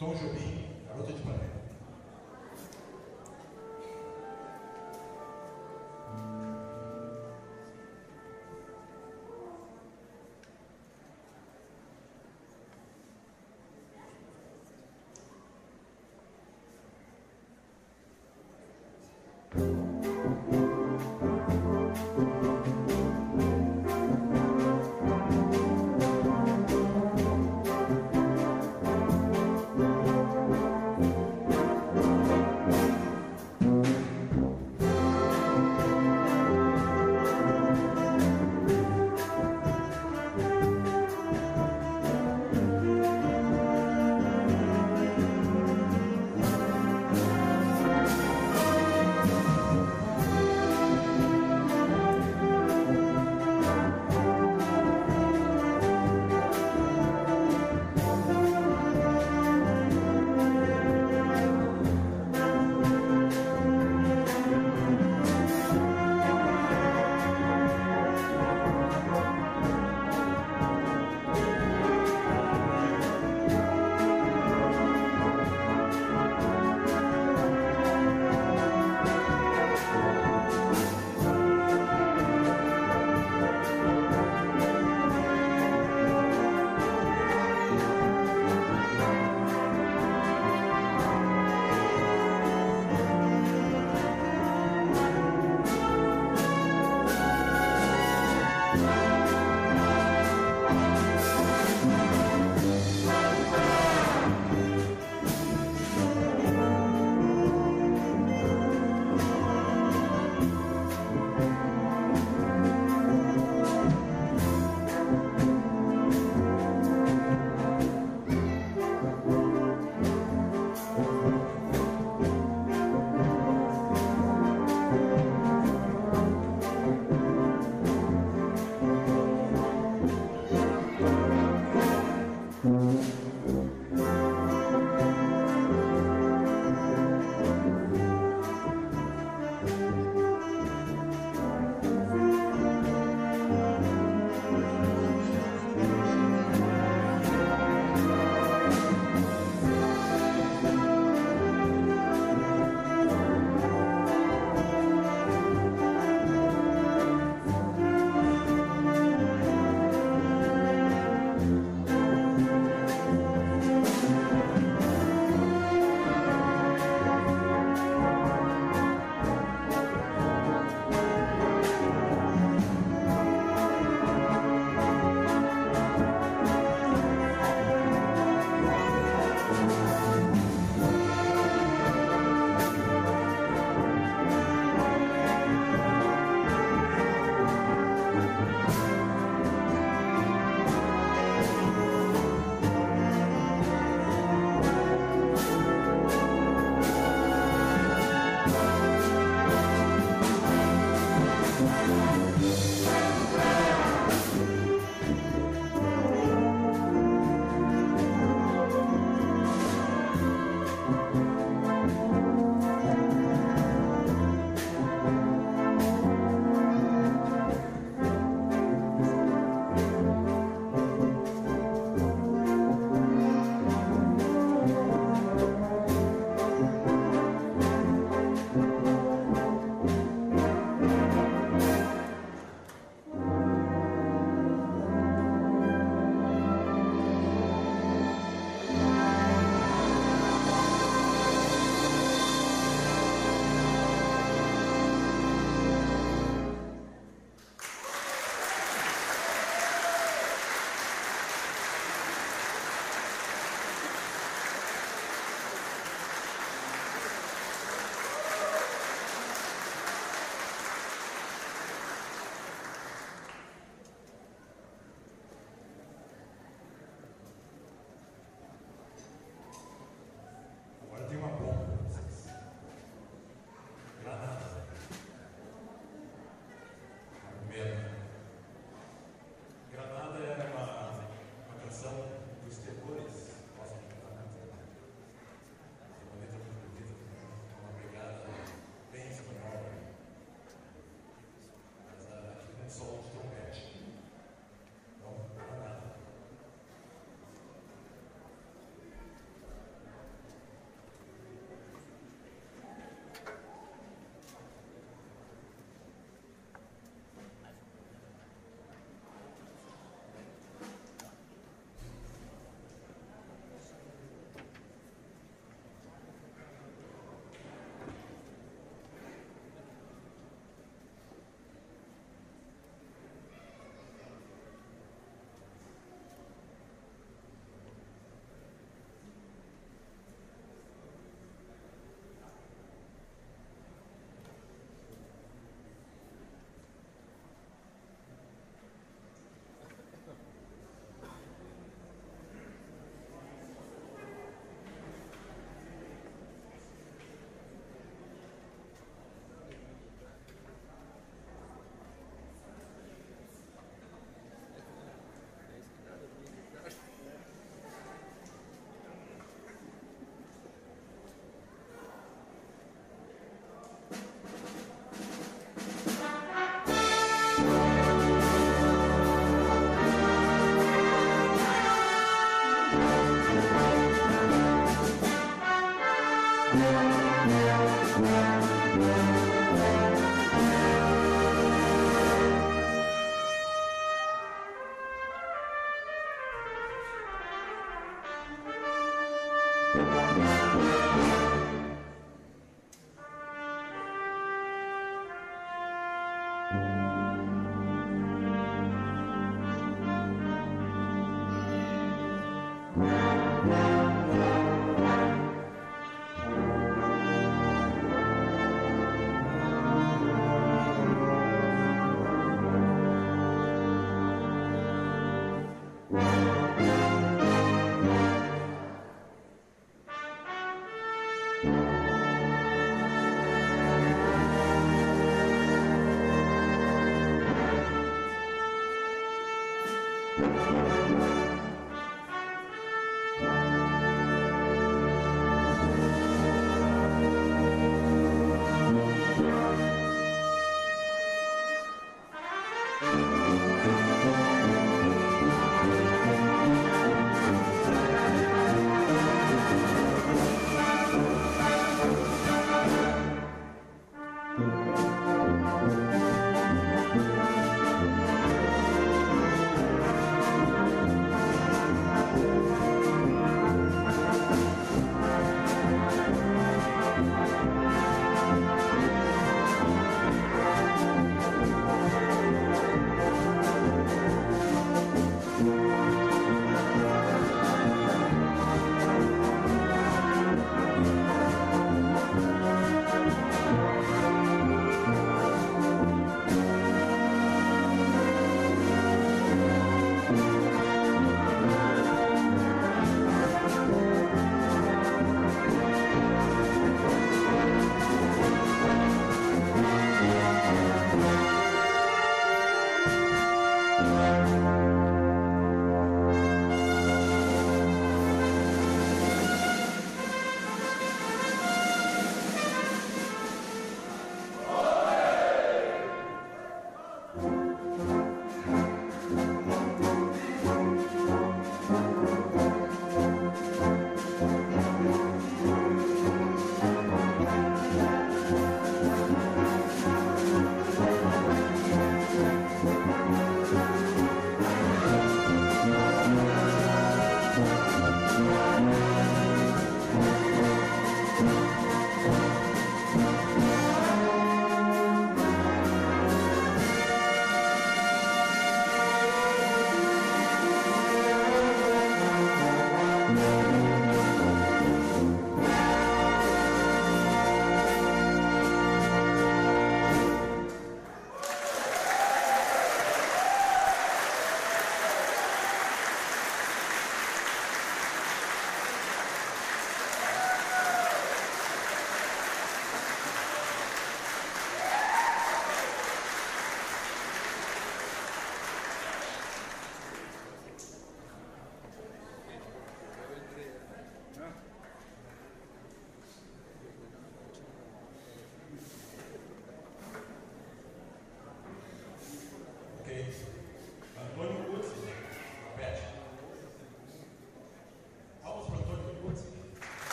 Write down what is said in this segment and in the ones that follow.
Tom Jobim, Garota de Ipanema.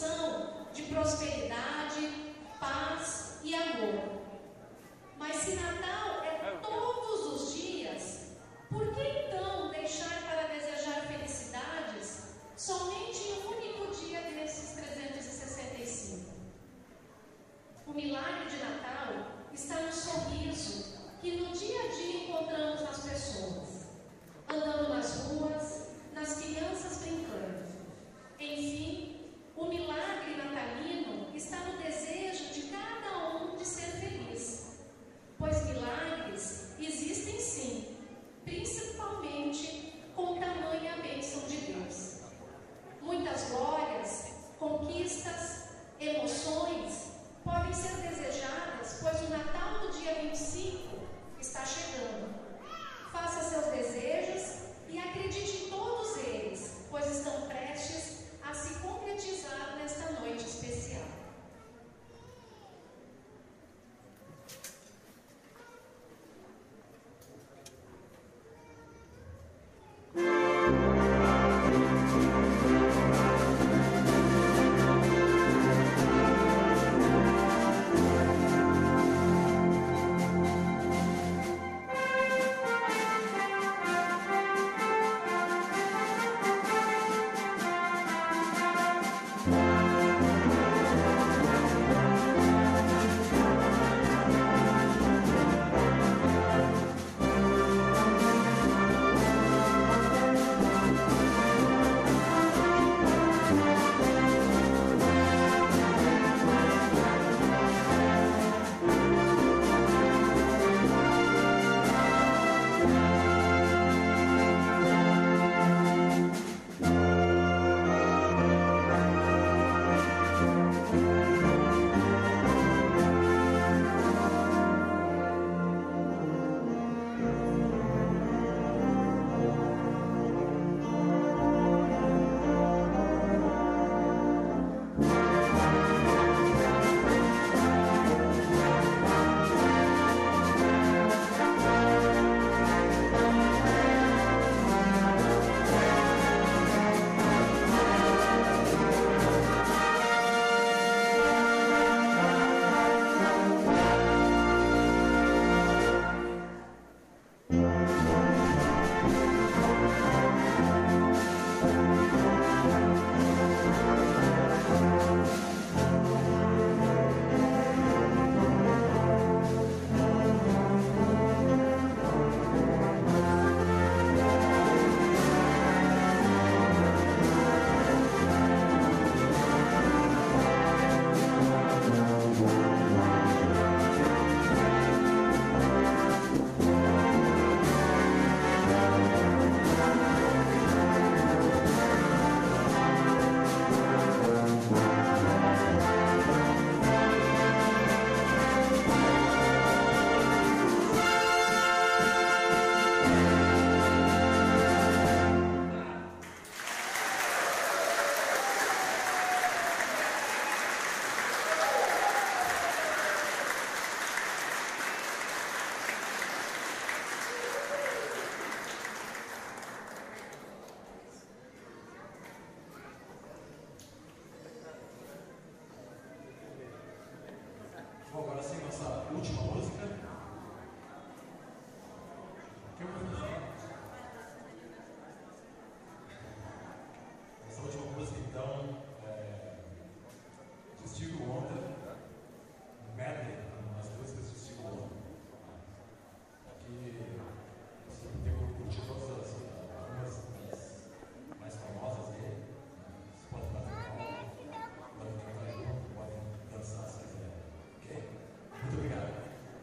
benção, de prosperidade, paz e amor. Mas se Natal é todos os dias, por que então deixar para desejar felicidades somente em um único dia desses 365? O milagre de Natal está no sorriso que no dia a dia encontramos nas pessoas, andando nas ruas, nas crianças brincando. Enfim, o milagre natalino está no desejo de cada um de ser feliz, pois milagres existem sim, principalmente com tamanha bênção de Deus. Muitas glórias, conquistas, emoções podem ser desejadas, pois o Natal do dia 25 está chegando. Faça seus desejos e acredite em todos eles, pois estão prestes a se concretizar nesta noite especial. Bom, agora sim, nossa última música. Que eu vou fazer? Essa última música, então, de Stevie Wonder, Medley, as músicas de Stevie Wonder. Que você tem curtir todas algumas das mais famosas dele. Você pode bater palma, pode cantar junto, pode dançar se quiser. Ok? Muito obrigado.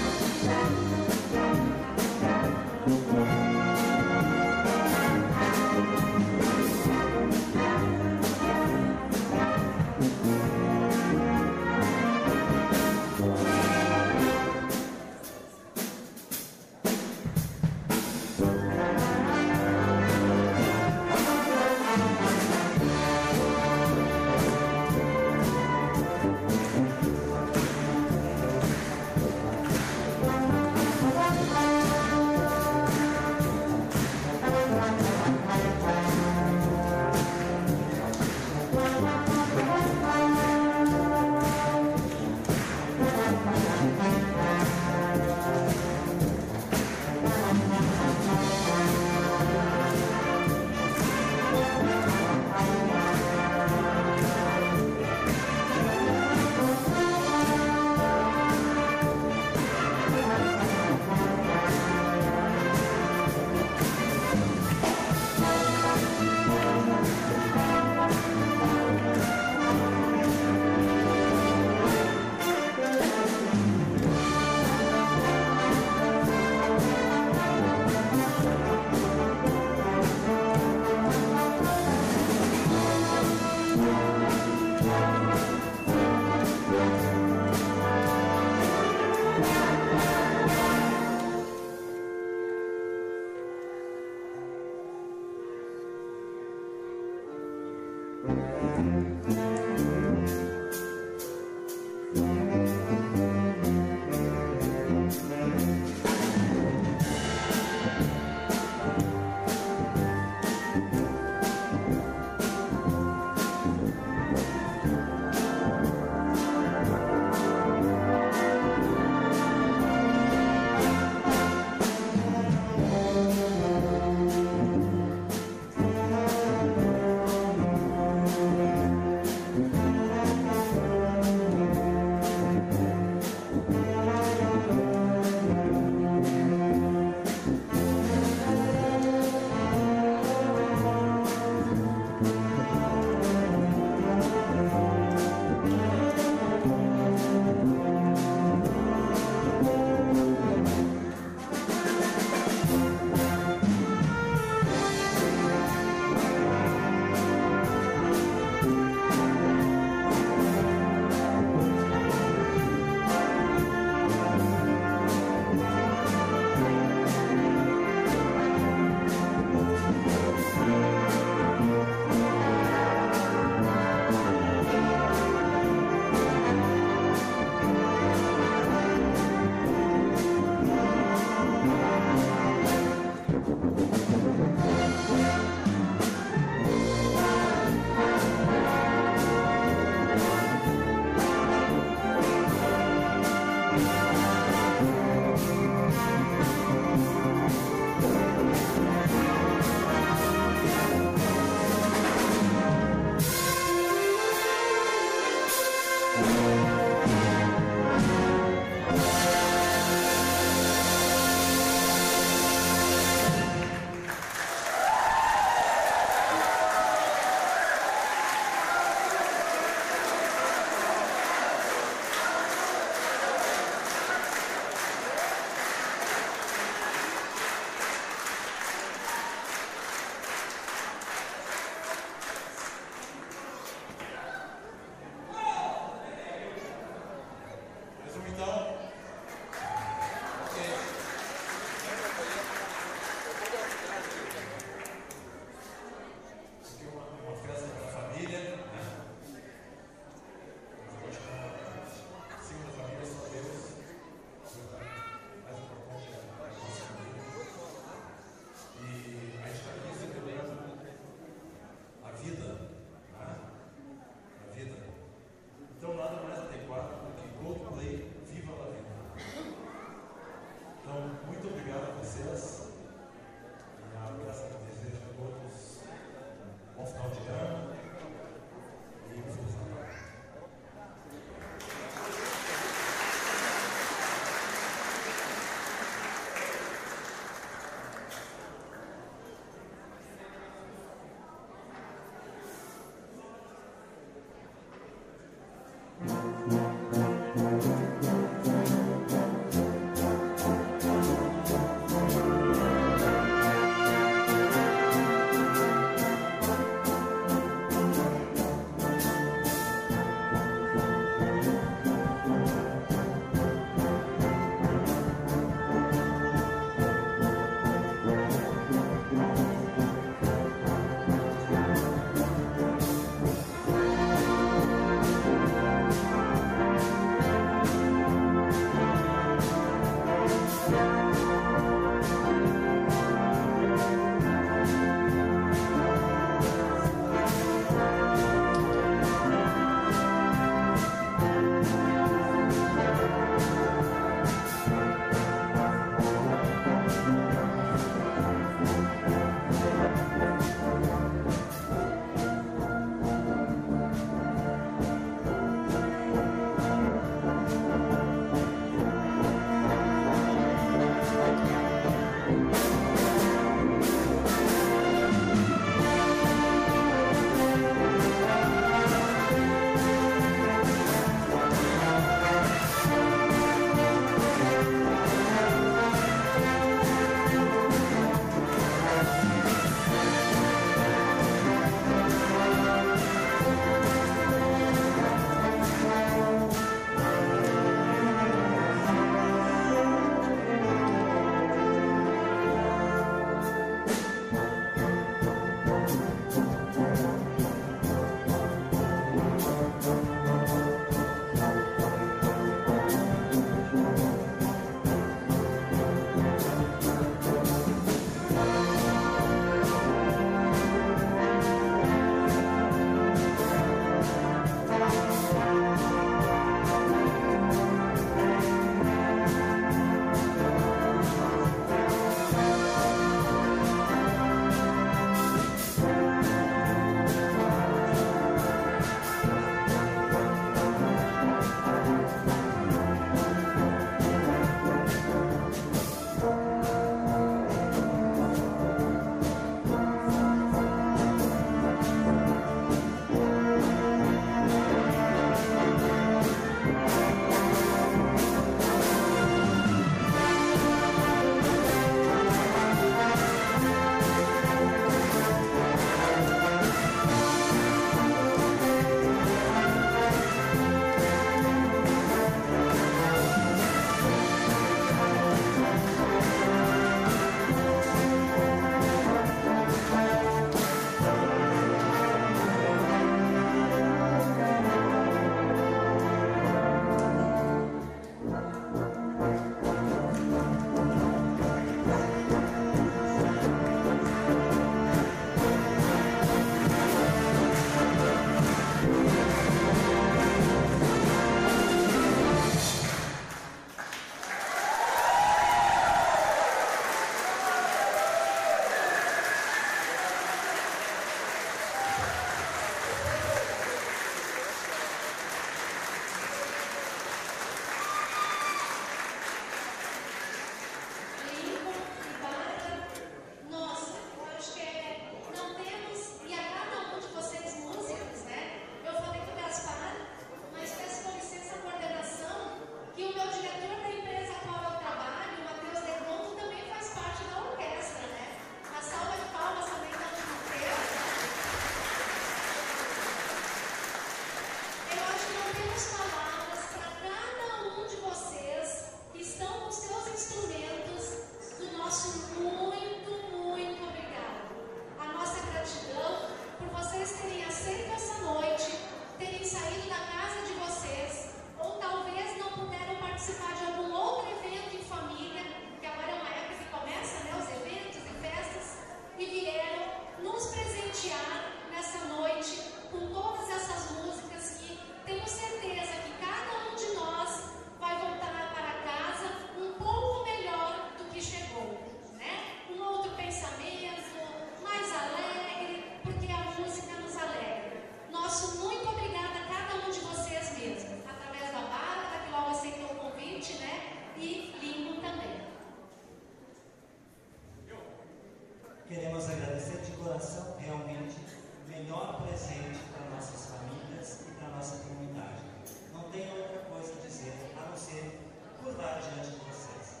Queremos agradecer de coração, realmente, o melhor presente para nossas famílias e para nossa comunidade. Não tenho outra coisa a dizer, a não ser curvar diante de vocês.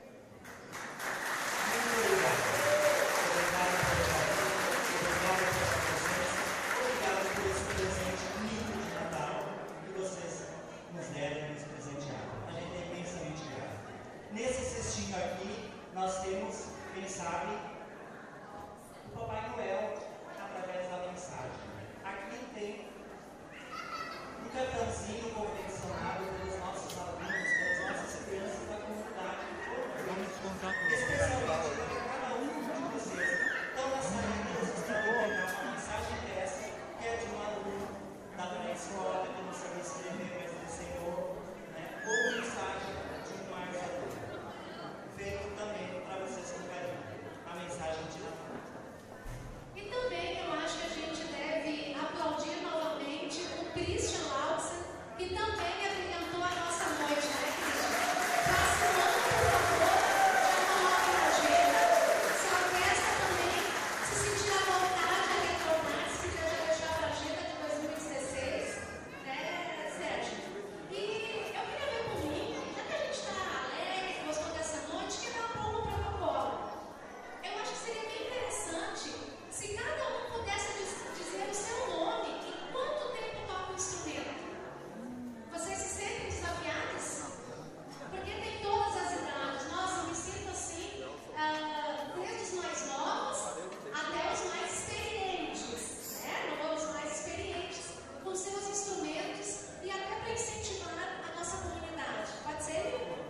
Muito obrigado. Obrigado pelo carinho, obrigado pela presença, obrigado por esse presente lindo de Natal que vocês nos deram e nos presentearam. A gente é imensamente grato. Nesse cestinho aqui, nós temos, quem sabe, o Papai Noel através da mensagem. Aqui tem um cartãozinho confeccionado pelos nossos alunos, pelas nossas crianças da comunidade. Especialmente para cada um de vocês. Então, na saída, vocês podem pegar uma mensagem dessa, que é de um aluno da pré-escola que não sabia escrever, mas desenhou, né? Ou mensagem de um mais adulto. Feito também para vocês com carinho. A mensagem de Natal. E também eu acho que a gente deve aplaudir novamente o Christian Lautzen, que também abrilhantou a nossa noite, né, Christian? Faça um ano, por favor, já coloque na agenda. Se a festa também se sentir à vontade a retornar, se quiser já deixar para a agenda de 2016, né, Sérgio? E eu queria ver comigo, já que a gente está alegre, gostou dessa noite, quebrar um pouco o protocolo. Eu acho que seria bem interessante se cada um pudesse dizer o seu nome e quanto tempo toca o instrumento. Vocês se sentem desafiados? Porque tem todas as idades. Nossa, eu me sinto assim, desde os mais novos até os mais experientes, né? Os mais experientes com seus instrumentos e até para incentivar a nossa comunidade. Pode ser, Igor?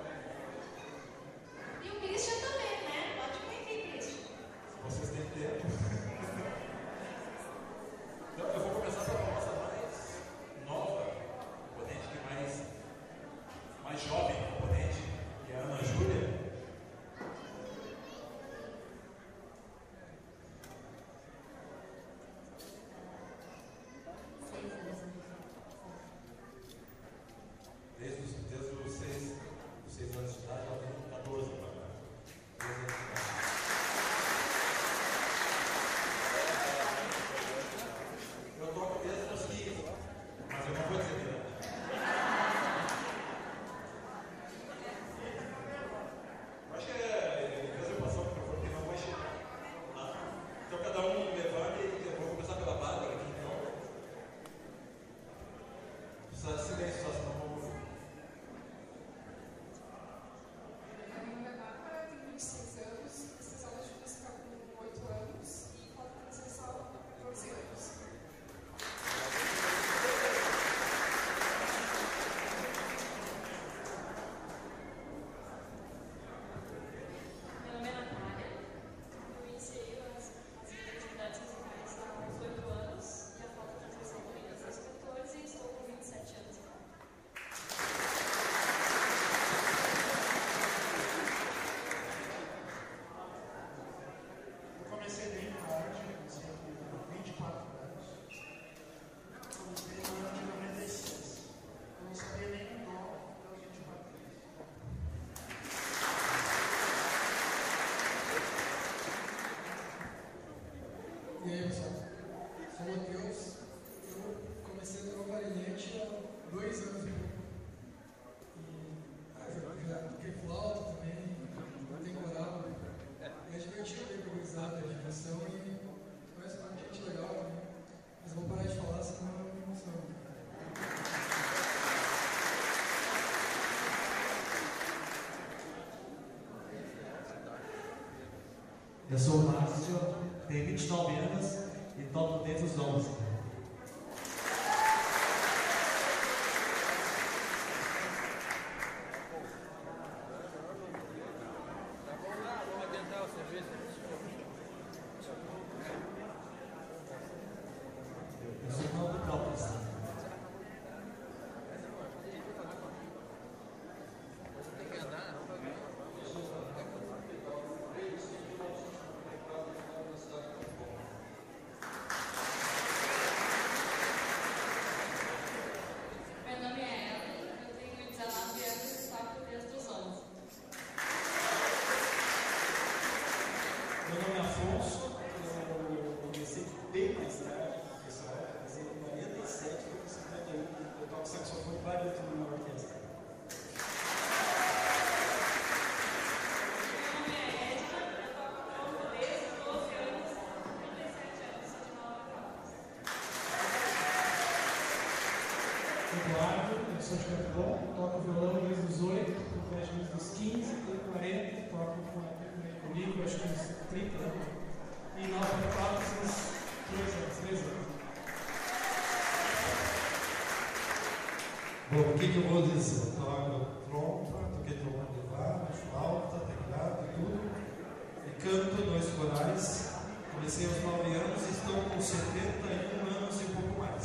E o Christian também, né? Pode vir aqui, Christian. Vocês têm tempo. Então, eu vou começar pela nossa mais nova componente, que é mais jovem componente, que é a Ana Júlia. Desde os 6 anos de idade, ela tem 14 agora. 6 anos de idade. Eu toco desde os 15, mas eu não vou dizer que não. Eu acho que é reservação do microfone que não vai chegar. Tá? Então cada um levanta e eu vou começar pela Bárbara aqui então. Precisa de silêncio, só senão vamos ouvir. Meu nome é Bárbara, tenho 26 anos, fiz aula de música com 8 anos e toco transversal há 14 anos. Meu nome é Natália, eu iniciei as minhas atividades musicais aos 8 anos e a flauta transversal também aos 14 e estou com 27 anos. Eu comecei bem tarde, comecei com 24 anos. Comecei no ano de 96. Eu não sabia nem o dó até os 24 anos. E aí, pessoal? Sou o Matheus. Eu comecei a tocar clarinete há 2 anos e pouco. E já toquei flauta também, tem coral. É divertido ter improvisado, é diversão e conheço muita gente legal também. Mas vou parar de falar, senão eu não emociono. Eu sou o Márcio, tenho 29 anos e toco desde os 11. Eu sou o nome do próprio, sabe? Nelson, eu comecei bem mais tarde, pessoal, comecei em 47, fui em 51, eu toco saxofone barítono na orquestra. Meu nome é Edna, eu toco trompa desde 12 anos, 37 anos, sou de Nova Caldas. Eduardo, eu sou de Capitão, toco violão desde os 8, desde os 15, tenho 40, toco comigo, acho que uns 30 anos. E Nova Caldas, uns 3 anos. Bom, o que eu vou dizer? Eu toco trompa, toquei trombone de vara, flauta, teclado, tudo. E canto 2 corais. Comecei aos 9 anos e estou com 71 anos e um pouco mais.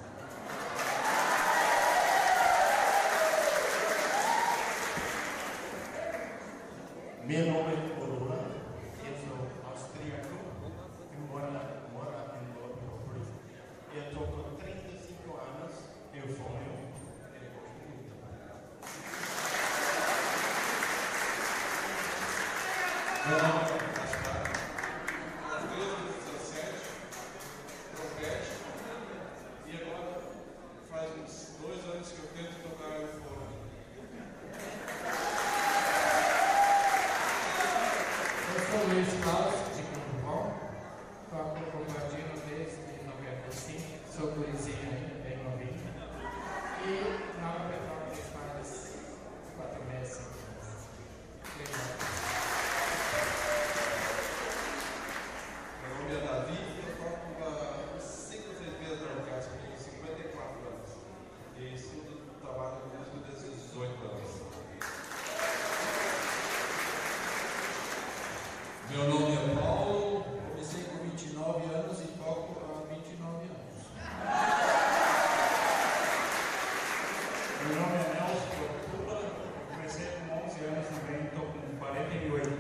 Meu nome é Corona, eu sou austríaco, eu moro em Lopes. Eu estou com 35 anos, eu sonho, eu gosto muito. Meu nome é Gaspar, aos 17, trompete, e agora faz uns 2 anos que eu tento tocar o fone. Eu sou Luiz Carlos, de Campo Bom, toco cordino desde 95, sou gurizinho ainda, bem novinho. E na hora eu toco faz 4 meses, 5 meses. Legal. Meu nome é Davi e eu toco há 5 ou 6 meses na orquestra, tenho 54 anos. E estudo trabalho com música desde os 18 anos. Meu nome é Paulo, comecei com 29 anos e toco há 29 anos. Meu nome é Nelson Portuga, comecei com 11 anos também, estou com 48.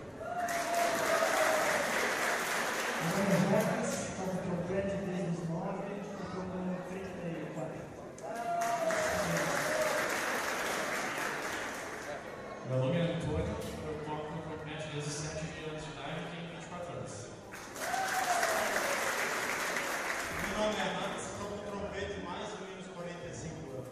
Meu nome é Rocas, toco trompete desde os 9, estou com 34. Meu nome é Antônio, eu toco trompete desde os 7 anos de idade e tenho 24 anos. Meu nome é Hans, toco trompete mais ou menos 45 anos.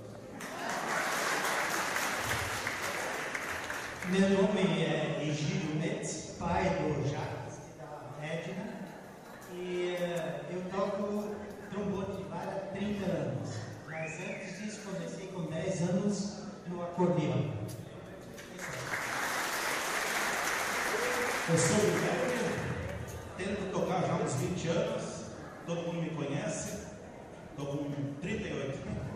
Meu nome é Egídio Metz, pai do Jacques e da Edna, e eu toco trombone de vara há 30 anos, mas antes disso comecei com 10 anos no acordeão. Eu sou o Guilherme, tento tocar já há uns 20 anos, todo mundo me conhece, estou com 38.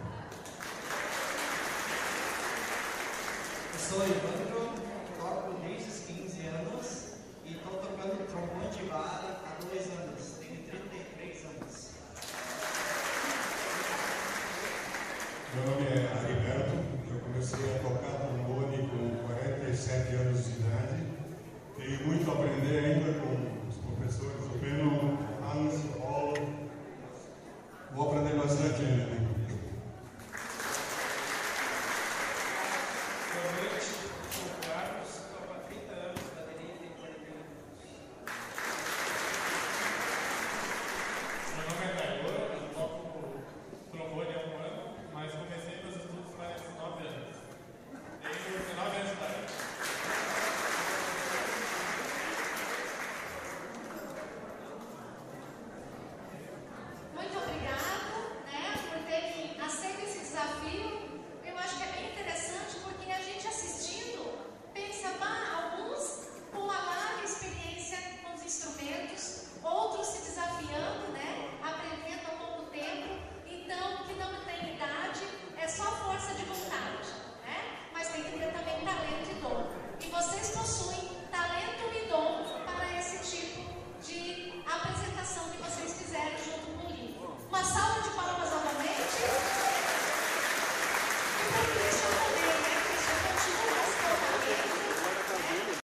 Eu sou Evandro, toco desde os 15 anos e estou tocando trombone de vara há 2 anos, tenho 33 anos. Meu nome é